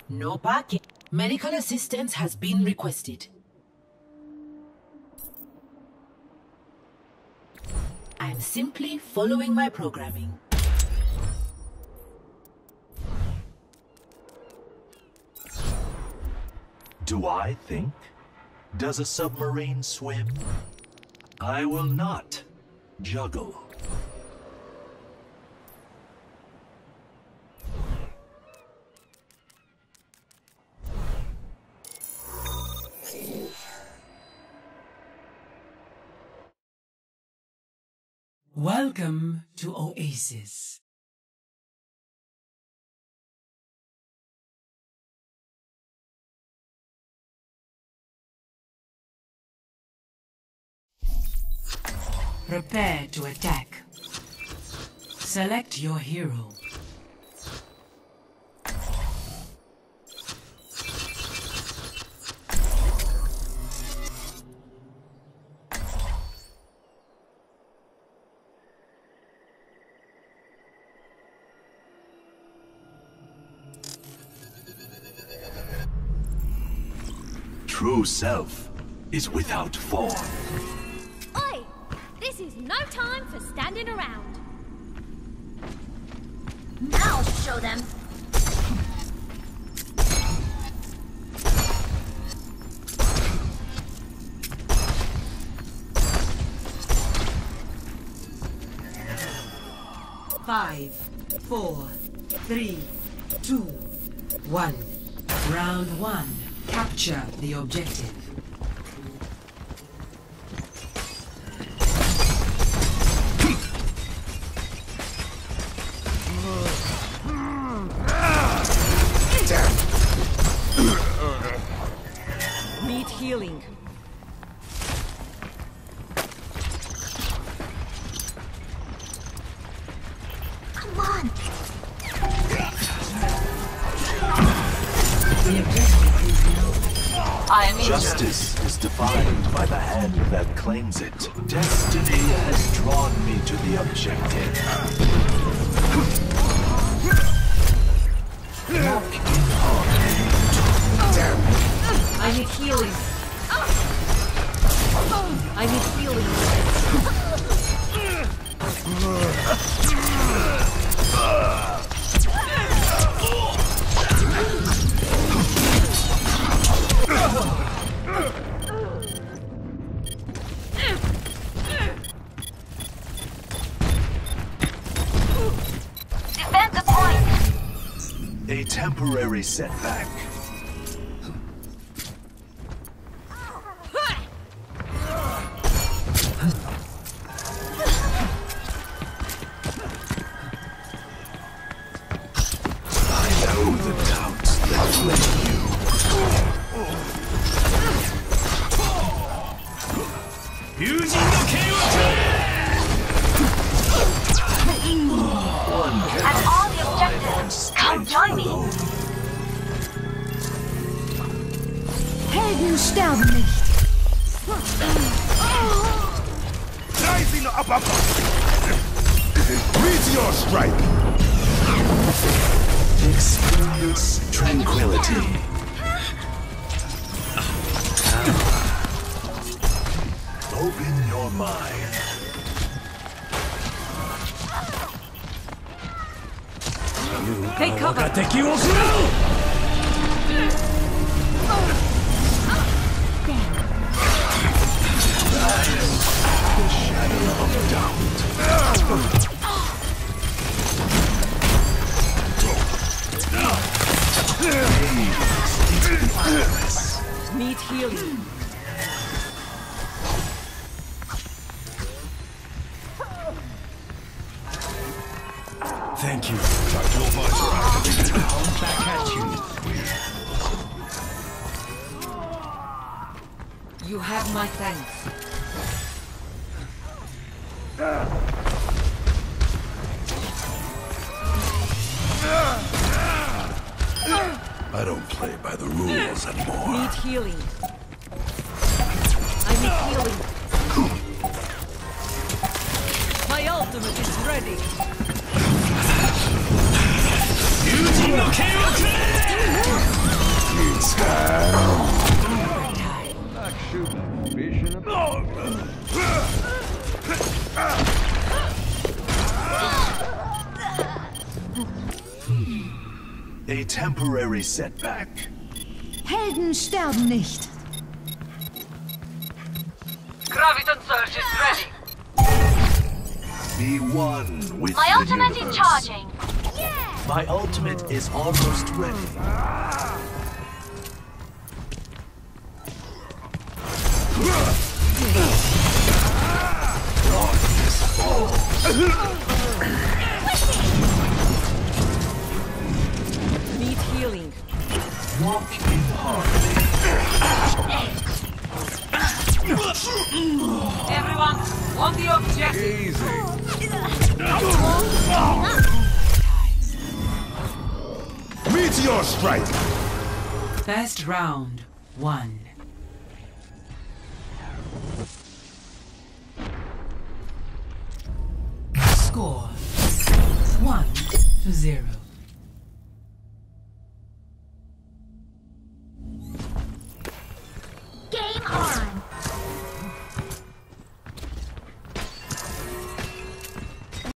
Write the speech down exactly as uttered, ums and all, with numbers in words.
No parking. Medical assistance has been requested. I'm simply following my programming. Do I think? Does a submarine swim? I will not juggle. Welcome to Oasis. Prepare to attack. Select your hero. True self is without form. Oi! This is no time for standing around. I'll show them. Five, four, three, two, one. Round one. Capture the objective. Need healing. Come on. The objective is known. I am Justice is defined by the hand that claims it. Destiny has drawn me to the objective. Walk in harmony. I need healing. I need healing. Defend the point. A temporary setback. I know the doubts that plague you. One At all the objectives, come join me. Helden sterben nicht. Rising up above. Meteor strike. Experience tranquility. Open your mind. Take cover. Need healing. Thank you. Back at you. You have my thanks. I don't play by the rules anymore. Need healing. I need healing. My ultimate is ready. Not shooting fish in a boat. A temporary setback. Helden sterben nicht. Graviton Surge is ready. Be one with My the ultimate universe. is charging. My ultimate is almost ready. Need healing. Walk in harmony. Everyone, on the objective. Easy. Meteor strike! First round, one. Score, one to zero.